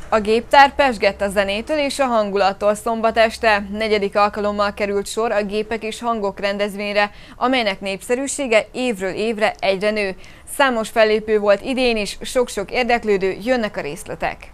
A géptár pezsgett a zenétől és a hangulattól szombat este. 4. alkalommal került sor a Gépek és Hangok rendezvényre, amelynek népszerűsége évről évre egyre nő. Számos fellépő volt idén is, sok-sok érdeklődő, jönnek a részletek.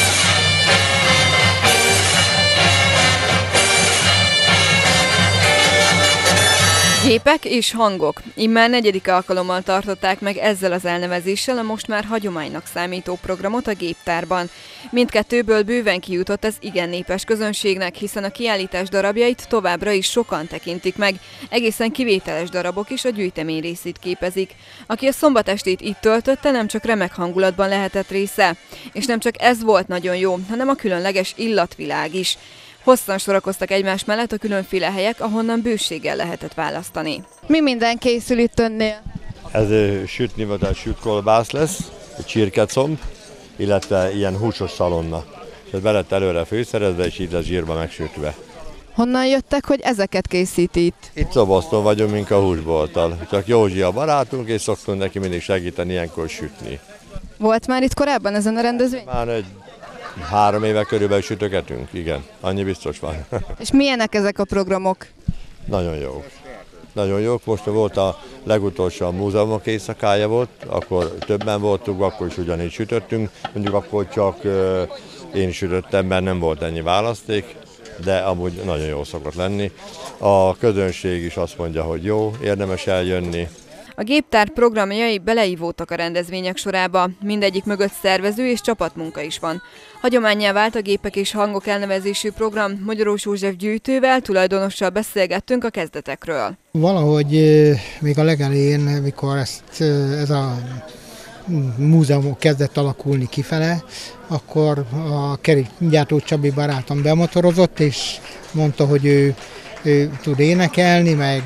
Gépek és hangok. Immár 4. alkalommal tartották meg ezzel az elnevezéssel a most már hagyománynak számító programot a Géptárban. Mindkettőből bőven kijutott az igen népes közönségnek, hiszen a kiállítás darabjait továbbra is sokan tekintik meg. Egészen kivételes darabok is a gyűjtemény részét képezik. Aki a szombatestét itt töltötte, nem csak remek hangulatban lehetett része. És nem csak ez volt nagyon jó, hanem a különleges illatvilág is. Hosszan sorakoztak egymás mellett a különféle helyek, ahonnan bőséggel lehetett választani. Mi minden készül itt önnél? Ez sütni vagy a süt kolbász lesz, csirkecomb, illetve ilyen húsos szalonna. Ez be lett előre főszerezve, és itt a zsírba megsütve. Honnan jöttek, hogy ezeket készíti itt? Itt Szobaszton vagyunk, mint a húsbolttal. Csak Józsi a barátunk, és szoktunk neki mindig segíteni ilyenkor sütni. Volt már itt korábban ezen a rendezvény? Már 3 éve körülbelül sütögetünk, igen, annyi biztos van. És milyenek ezek a programok? Nagyon jók. Nagyon jók. Most volt a legutolsó a múzeumok éjszakája volt, akkor többen voltunk, akkor is ugyanígy sütöttünk. Mondjuk akkor csak én sütöttem, mert nem volt ennyi választék, de amúgy nagyon jó szokott lenni. A közönség is azt mondja, hogy jó, érdemes eljönni. A Géptár programjai beleívódtak a rendezvények sorába, mindegyik mögött szervező és csapatmunka is van. Hagyománnyá vált a Gépek és Hangok elnevezésű program. Magyarós József gyűjtővel, tulajdonossal beszélgettünk a kezdetekről. Valahogy még a legelején, mikor ez a múzeum kezdett alakulni kifele, akkor a kerékgyártó Csabi barátom bemotorozott, és mondta, hogy ő tud énekelni, meg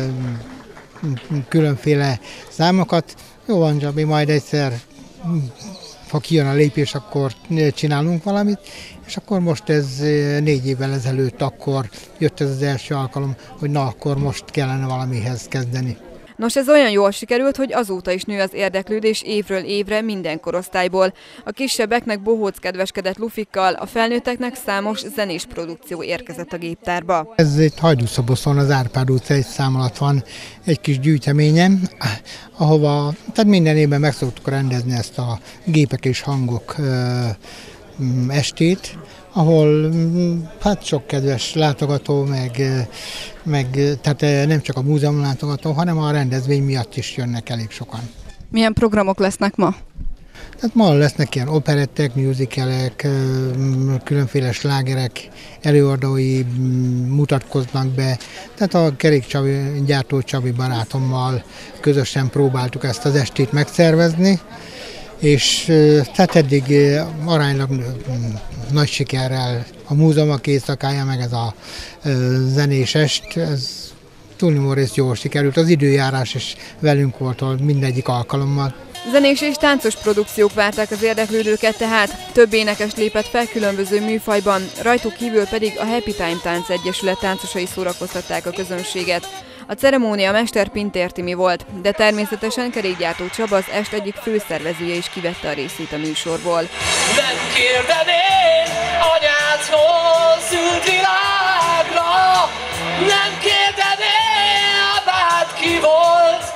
különféle számokat. Jó van, Csabi, majd egyszer, ha kijön a lépés, akkor csinálunk valamit, és akkor most ez 4 évvel ezelőtt akkor jött ez az első alkalom, hogy na, akkor most kellene valamihez kezdeni. Nos, ez olyan jól sikerült, hogy azóta is nő az érdeklődés évről évre minden korosztályból. A kisebbeknek bohóc kedveskedett lufikkal, a felnőtteknek számos zenés produkció érkezett a Géptárba. Ez itt Hajdúszoboszon, az Árpád utca 1 szám alatt van egy kis gyűjteményem, ahova tehát minden évben meg szoktuk rendezni ezt a Gépek és Hangok estét, ahol hát sok kedves látogató, meg tehát nem csak a múzeum látogató, hanem a rendezvény miatt is jönnek elég sokan. Milyen programok lesznek ma? Tehát ma lesznek ilyen operettek, musicalek, különféle slágerek, előadói mutatkoznak be. Tehát a kerékgyártó Csabi barátommal közösen próbáltuk ezt az estét megszervezni, és tehát eddig aránylag nagy sikerrel a múzeumok éjszakája, meg ez a zenés est, ez túlnyomó részt jól sikerült. Az időjárás is velünk volt mindegyik alkalommal. Zenés és táncos produkciók várták az érdeklődőket, tehát több énekes lépett fel különböző műfajban, rajtuk kívül pedig a Happy Time Tánc Egyesület táncosai szórakoztatták a közönséget. A ceremónia Mester Pintér Timi volt, de természetesen kerékgyártó Csaba, az est egyik főszervezője is kivette a részét a műsorból. Nem kérdeném anyádhoz szült világra, nem kérdeném apád ki volt.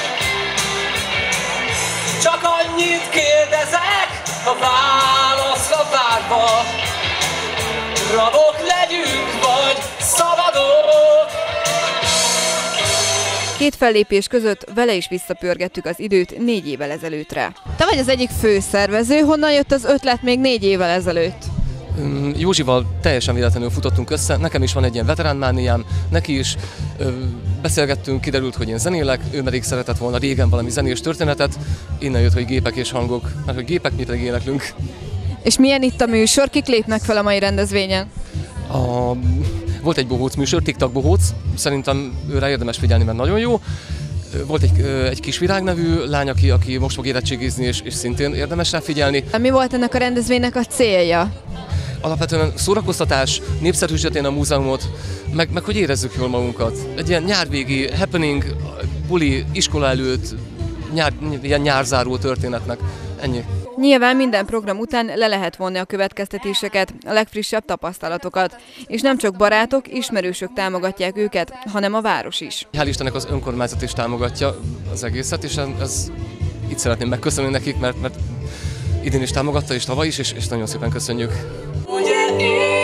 Csak annyit kérdezek, a válaszra várva, rabok legyünk vagy szabadok. 2 fellépés között vele is visszapörgettük az időt 4 évvel ezelőttre. Te vagy az egyik főszervező, honnan jött az ötlet még 4 évvel ezelőtt? Józsival teljesen véletlenül futottunk össze, nekem is van egy ilyen veteránmániám, neki is beszélgettünk, kiderült, hogy én zenélek, ő pedig szeretett volna régen valami zenés történetet, innen jött, hogy Gépek és Hangok, mert hogy gépek, mi pedig éneklünk. És milyen itt a műsor, kik lépnek fel a mai rendezvényen? Volt egy bohóc műsor, TikTok bohóc, szerintem őre érdemes figyelni, mert nagyon jó. Volt egy Kisvirág nevű lány, aki most fog érettségizni, és szintén érdemes rá figyelni. Mi volt ennek a rendezvénynek a célja? Alapvetően szórakoztatás, népszerűsíteni a múzeumot, meg hogy érezzük jól magunkat. Egy ilyen nyárvégi happening, buli, iskola előtt, ilyen nyárzáró történetnek. Ennyi. Nyilván minden program után le lehet vonni a következtetéseket, a legfrissebb tapasztalatokat. És nem csak barátok, ismerősök támogatják őket, hanem a város is. Hál' Istennek az önkormányzat is támogatja az egészet, és itt szeretném megköszönni nekik, mert idén is támogatta, és tavaly is, és nagyon szépen köszönjük. Ugye én